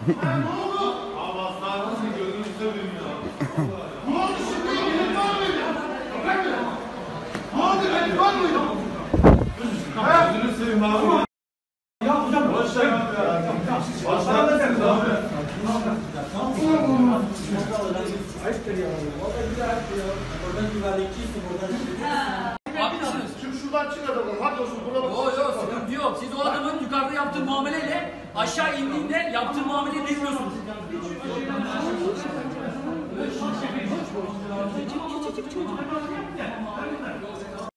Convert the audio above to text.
Şuradan çık adamlar. Hadi olsun buna bak. Yok sıkıntı yok. Siz o adamın yukarıda yaptığı muameleyle aşağı indiğinde yaptığı muameleyi bilmiyorsunuz.